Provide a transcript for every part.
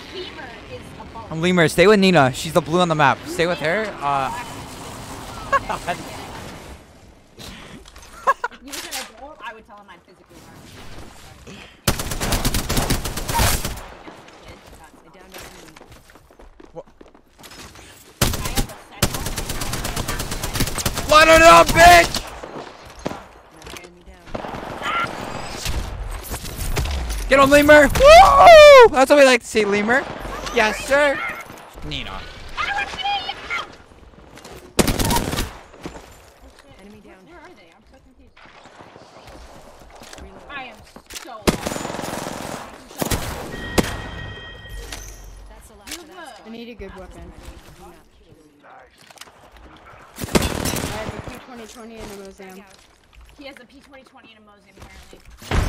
Lemur is a bulk. Lemur, stay with Nina. She's the blue on the map. Stay with her. If he was an adult, I would tell him I'd physically harm him. What? I have a Line it up, bitch! Get on, Lemur! Woo! That's what we like to see, Lemur. Yes, sir. Nina. Enemy down. Where are they? I'm so confused. I am so lost. I need a good weapon. I have a P2020 and a Mozam. He has a P2020 and a Mozam apparently.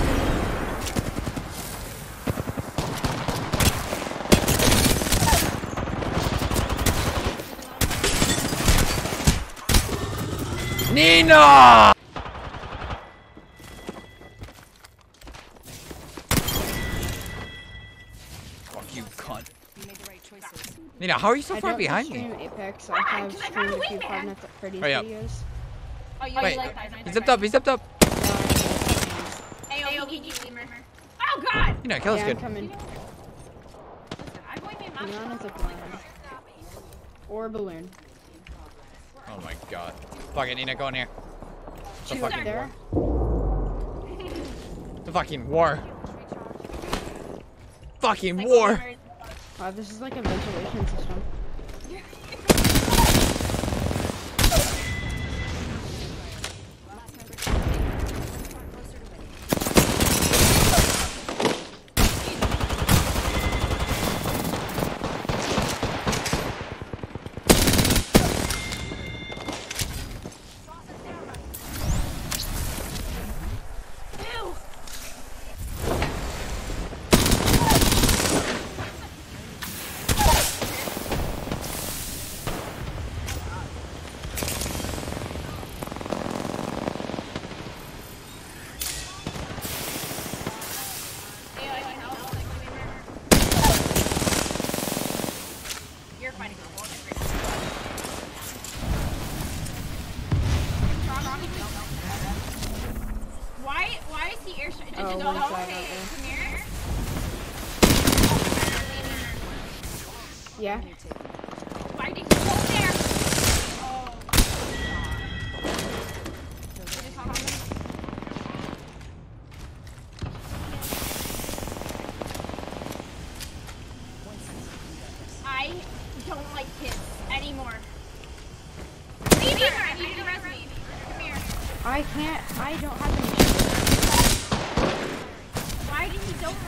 Nina! Fuck you, cunt. You made the right choices. Nina, how are you so I far don't behind stream me? Apex. I have streamed a few Five Nights at Freddy's Hurry up. videos. Oh, you Wait, like Five Nights he at zipped up, he zipped up. Ayo, GG Lemur. Oh god! Nina, kill is Yeah, good. I'm coming. Listen, I'm going to be Beyond is a blind. Or a balloon. Oh my god. Fuck it, Nina, go in here. The Two fucking up there. The fucking war. Fucking war. Wow, this is like a ventilation system. You're fighting for Why is he air shot? Oh, one side out there. Come here. Yeah. Why did he go there? Oh. I don't like kids anymore. Leave here! I need to res me. Come here. I can't. I don't have any. Why did he don't?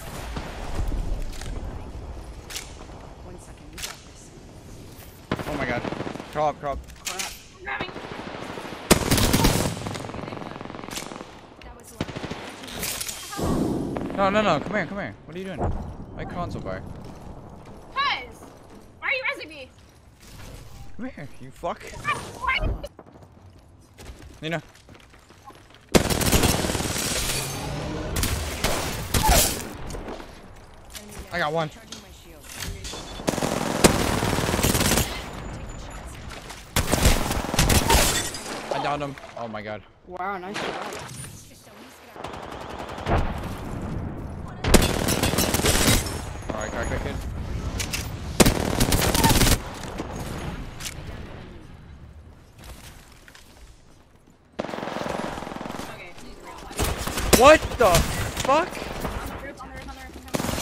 1 second, we got this. Oh my god. Crawl up, crawl up. I'm grabbing. That was No, no, no. Come here, come here. What are you doing? Why crawling so far? Cuz! Why are you resing me? Come here, you fuck. Why? Nina. I got one. charging my shield. I downed him. Oh my god. Wow, nice shot. Alright, got good. Okay, he's real. What the fuck? On the roof, on the roof, on the roof.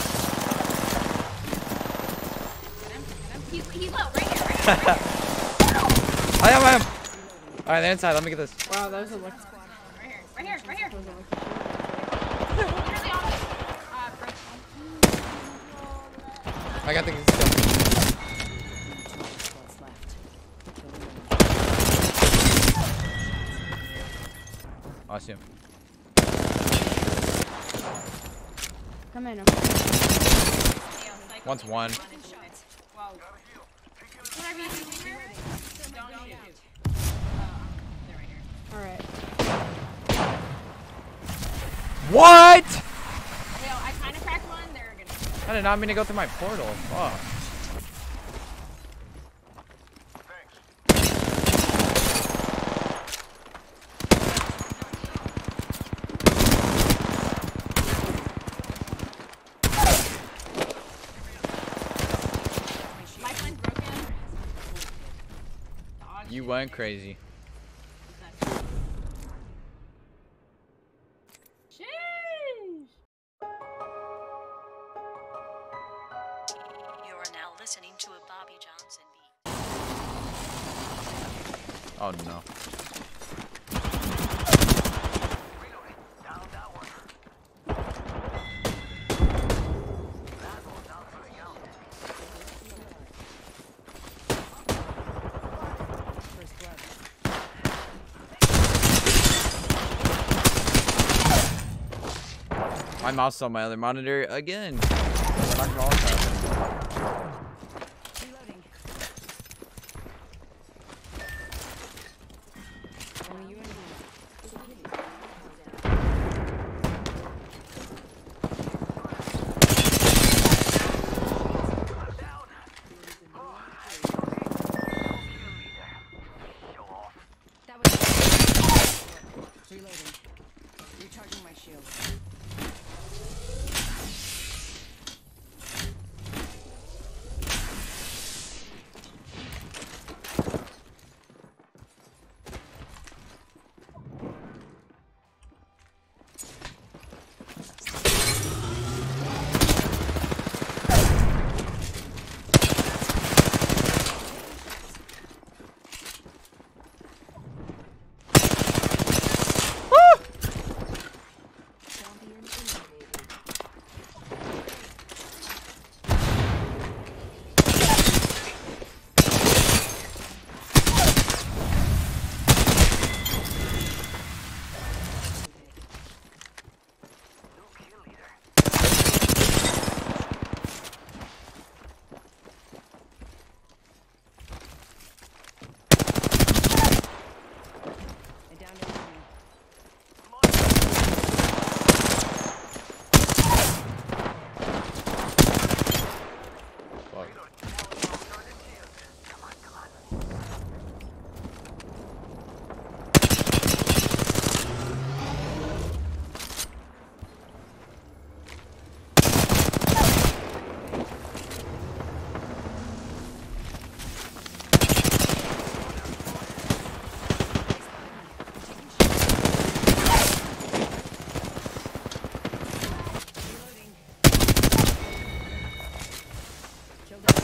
Get him, get him. He's low, right here, right here. I am. Alright, they're inside. Let me get this. Wow, that was a lucky. Right here, right here, right here. That was a lucky shot. Literally on break. I got the kill. What's left? Oh, I see him. Come in. One's one. Wow. Whatever you do, don't shoot. They're right here. All right. What? I kind of cracked one. They're gonna. I did not mean to go through my portal. Fuck. Lifeline's broken. Dog You shit. went crazy. Sheesh. You are now listening to a Bobby Johnson beat. Oh no. First blood. My mouse on my other monitor again. Not all the time. Reloading. Only you and me. That was reloading. Recharging my shield. I downed an enemy. Fuck. Reloading. Killed it.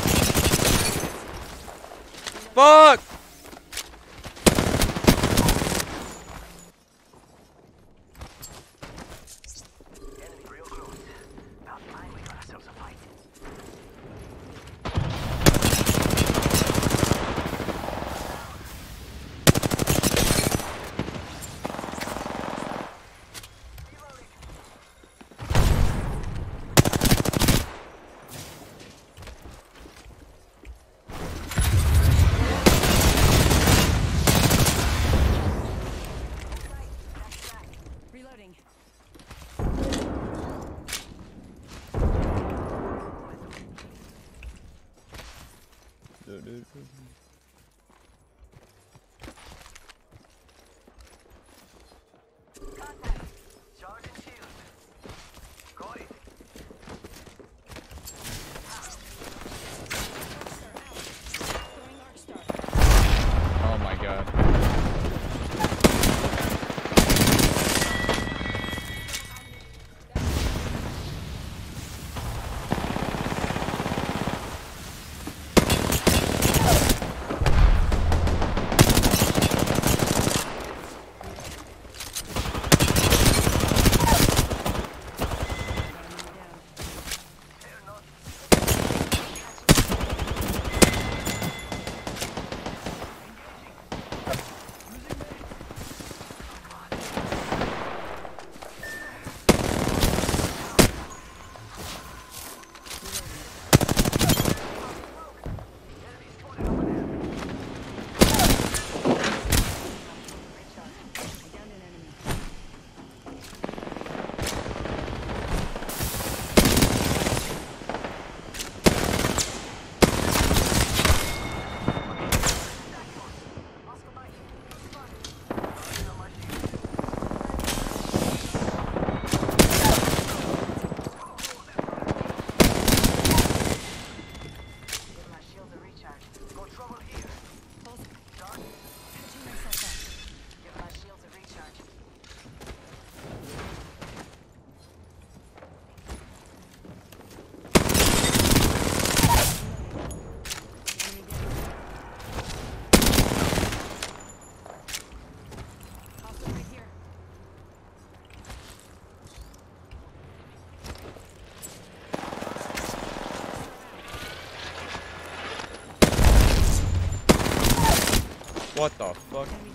Fuck! Reloading. Throwing arc star. Oh my god. What the fuck? Enemy